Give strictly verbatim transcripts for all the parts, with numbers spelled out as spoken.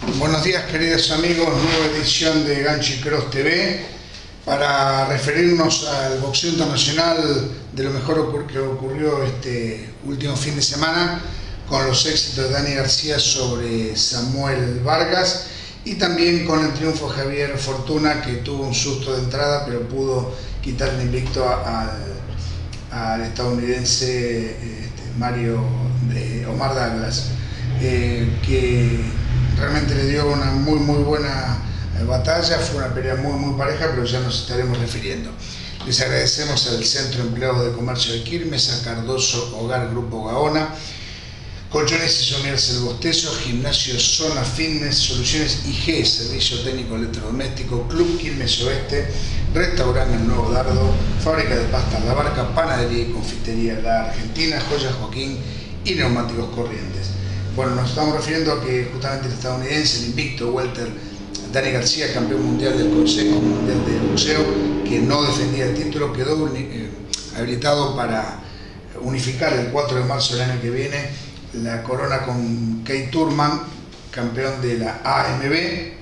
Buenos días, queridos amigos, nueva edición de Ganchi Cross T V para referirnos al boxeo internacional, de lo mejor que ocurrió este último fin de semana con los éxitos de Dani García sobre Samuel Vargas y también con el triunfo de Javier Fortuna, que tuvo un susto de entrada pero pudo quitar el invicto al, al estadounidense este, Mario de Omar Douglas, eh, que realmente le dio una muy muy buena batalla. Fue una pelea muy muy pareja, pero ya nos estaremos refiriendo. Les agradecemos al Centro Empleado de Comercio de Quilmes, a Cardoso Hogar Grupo Gaona, Colchones y Somiers El Bostezo, Gimnasio Zona Fitness, Soluciones I G, Servicio Técnico Electrodoméstico, Club Quilmes Oeste, Restaurante El Nuevo Dardo, Fábrica de Pastas La Barca, Panadería y Confitería La Argentina, Joyas Joaquín y Neumáticos Corrientes. Bueno, nos estamos refiriendo a que justamente el estadounidense, el invicto welter Dani García, campeón mundial del Consejo Mundial de Boxeo, que no defendía el título, quedó eh, habilitado para unificar el cuatro de marzo del año que viene la corona con Keith Thurman, campeón de la A M B,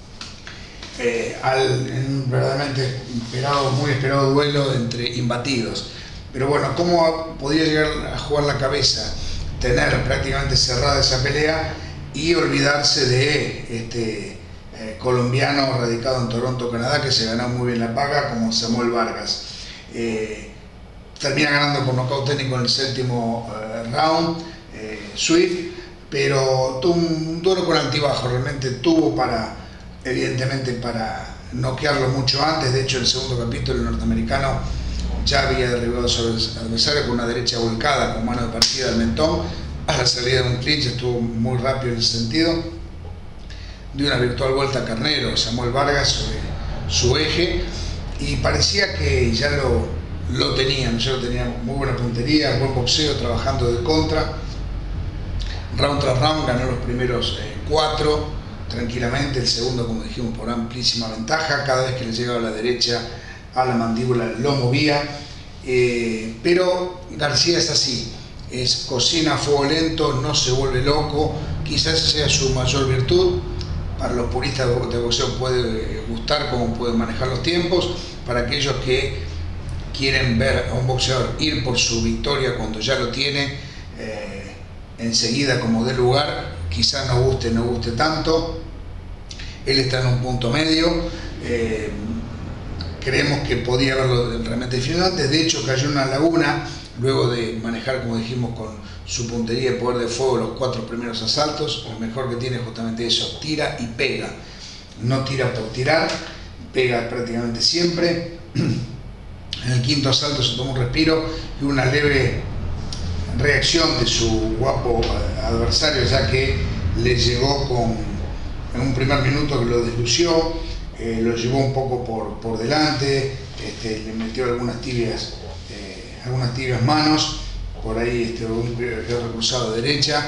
eh, al, en un verdaderamente esperado, muy esperado duelo entre imbatidos. Pero bueno, ¿cómo podía llegar a jugar la cabeza? Tener prácticamente cerrada esa pelea y olvidarse de este eh, colombiano radicado en Toronto, Canadá, que se ganó muy bien la paga, como Samuel Vargas. Eh, termina ganando por nocaut técnico en el séptimo eh, round, eh, Swift, pero tuvo un duelo con altibajo. Realmente tuvo para, evidentemente, para noquearlo mucho antes. De hecho, el segundo capítulo, el norteamericano ya había derribado a su adversario con una derecha volcada con mano de partida al mentón a la salida de un clinch. Estuvo muy rápido en ese sentido, dio una virtual vuelta a carnero Samuel Vargas sobre su eje y parecía que ya lo, lo tenían, ya lo tenían. Muy buena puntería, buen boxeo, trabajando de contra, round tras round. Ganó los primeros eh, cuatro tranquilamente, el segundo, como dijimos, por amplísima ventaja. Cada vez que le llegaba a la derecha a la mandíbula lo movía, eh, pero García es así, es cocina a fuego lento, no se vuelve loco. Quizás sea su mayor virtud. Para los puristas de boxeo puede gustar cómo puede manejar los tiempos. Para aquellos que quieren ver a un boxeador ir por su victoria cuando ya lo tiene eh, enseguida como de lugar, quizás no guste, no guste tanto. Él está en un punto medio. eh, Creemos que podía haberlo realmente definido antes. De hecho, cayó en una laguna luego de manejar, como dijimos, con su puntería y poder de fuego los cuatro primeros asaltos. Lo mejor que tiene es justamente eso: tira y pega. No tira por tirar, pega prácticamente siempre. En el quinto asalto se tomó un respiro y una leve reacción de su guapo adversario, ya que le llegó con, en un primer minuto que lo deslució. Eh, lo llevó un poco por, por delante, este, le metió algunas tibias, eh, algunas tibias manos, por ahí este, un otro cruzado de derecha.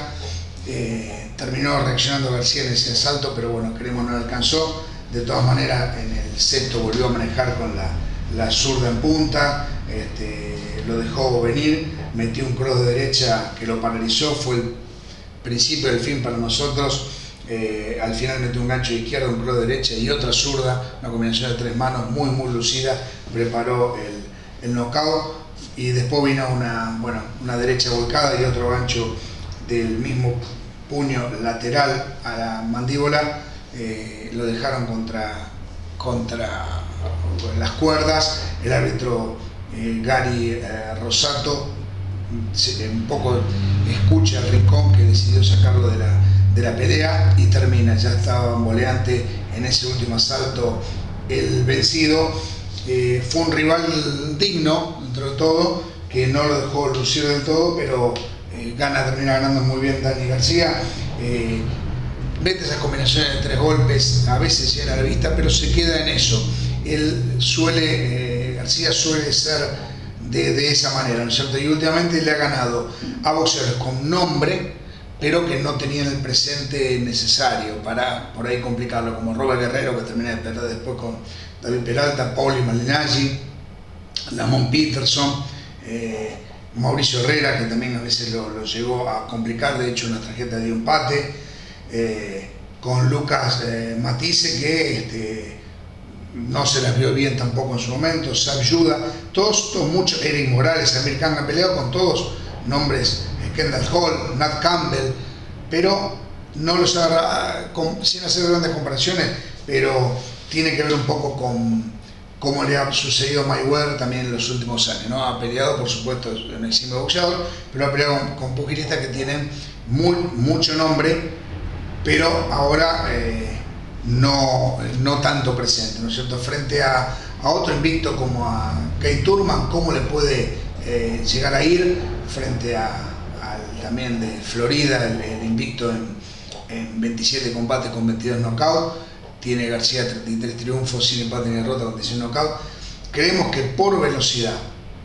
Eh, terminó reaccionando García en ese asalto, pero bueno, creemos no le alcanzó. De todas maneras, en el sexto volvió a manejar con la, la zurda en punta, este, lo dejó venir, metió un cross de derecha que lo paralizó. Fue el principio del fin para nosotros. Eh, al final metió un gancho de izquierda, un cross de derecha y otra zurda, una combinación de tres manos muy muy lucida. Preparó el, el knockout y después vino una, bueno, una derecha volcada y otro gancho del mismo puño lateral a la mandíbula. Eh, lo dejaron contra, contra las cuerdas. El árbitro eh, Gary eh, Rosato se, un poco escucha al rincón, que decidió sacarlo de la de la pelea y termina. Ya estaba bamboleante en ese último asalto el vencido. Eh, fue un rival digno dentro de todo, que no lo dejó lucir del todo, pero eh, gana, termina ganando muy bien Dani García. Eh, vete esas combinaciones de tres golpes, a veces llena a la vista, pero se queda en eso. Él suele, eh, García suele ser de, de esa manera, ¿no es cierto? Y últimamente le ha ganado a boxeadores con nombre, pero que no tenían el presente necesario para por ahí complicarlo, como Robert Guerrero, que termina de perder después con David Peralta, Pauli Malignaggi, Lamont Peterson, eh, Mauricio Herrera, que también a veces lo, lo llegó a complicar, de hecho una tarjeta de empate, eh, con Lucas eh, Matisse, que este, no se las vio bien tampoco en su momento, Zab Judah, todos, todos muchos, Eric Morales, Amir Khan ha peleado con todos, nombres, eh, Kendall Hall, Nat Campbell, pero no los agarra, con, sin hacer grandes comparaciones, pero tiene que ver un poco con cómo le ha sucedido a Mayweather también en los últimos años, ¿no? Ha peleado, por supuesto, es un eximio boxeador, pero ha peleado con, con pugilistas que tienen muy, mucho nombre, pero ahora eh, no, no tanto presente, ¿no es cierto? Frente a, a otro invicto como a Keith Thurman, ¿cómo le puede eh, llegar a ir frente a, al también de Florida, el, el invicto en, en veintisiete combates con veintidós knockouts? Tiene García treinta y tres triunfos, sin empate ni derrota, con dieciséis knockouts. Creemos que por velocidad,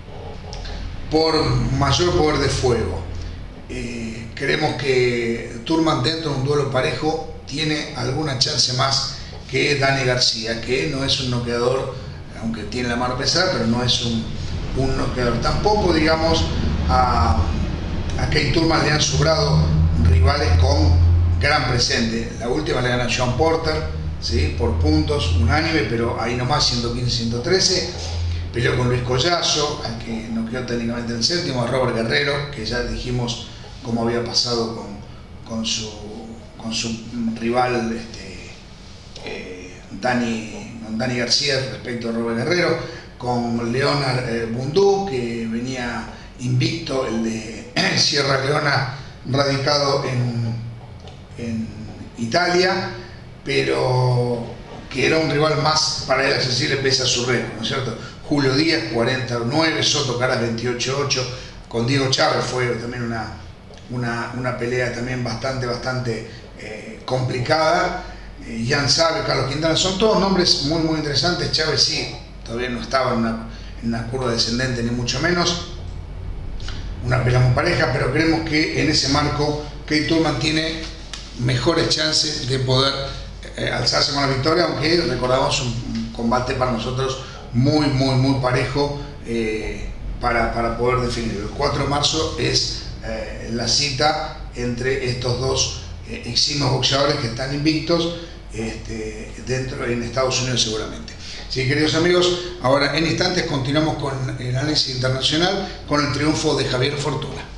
por mayor poder de fuego, Eh, creemos que Thurman dentro de un duelo parejo tiene alguna chance más que Danny García, que no es un noqueador, aunque tiene la mano pesada, pero no es un, un noqueador. Tampoco, digamos, a, a Keith Thurman le han sobrado rivales con gran presente. La última le gana a Joan Porter, ¿sí? Por puntos, unánime, pero ahí nomás, ciento quince a ciento trece. Peleó con Luis Collazo, al que noqueó técnicamente en el séptimo, a Robert Guerrero, que ya dijimos cómo había pasado con, con, su, con su rival este, eh, Dani, Dani García respecto a Robert Guerrero, con Leonard eh, Bundú, que venía invicto, el de Sierra Leona, radicado en, en Italia, pero que era un rival más para él accesible pese a su récord, ¿no es cierto? Julio Díaz, cuarenta y nueve, Soto Caras, veintiocho a ocho, con Diego Chávez fue también una Una, una pelea también bastante, bastante eh, complicada. eh, Jan Sabe, Carlos Quintana, son todos nombres muy, muy interesantes. Chávez sí, todavía no estaba en una, en una curva descendente, ni mucho menos. Una pelea muy pareja, pero creemos que en ese marco Keith Thurman tiene mejores chances de poder eh, alzarse con la victoria, aunque recordamos un, un combate para nosotros muy, muy, muy parejo eh, para, para poder definirlo. El cuatro de marzo es Eh, la cita entre estos dos eh, eximios boxeadores que están invictos este, dentro en Estados Unidos seguramente. Sí, queridos amigos, ahora en instantes continuamos con el análisis internacional con el triunfo de Javier Fortuna.